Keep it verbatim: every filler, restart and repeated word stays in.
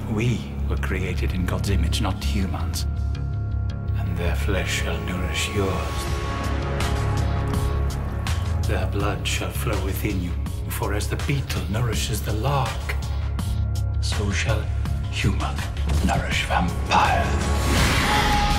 We were created in God's image, not humans. And their flesh shall nourish yours. Their blood shall flow within you, for as the beetle nourishes the lark, so shall human nourish vampire.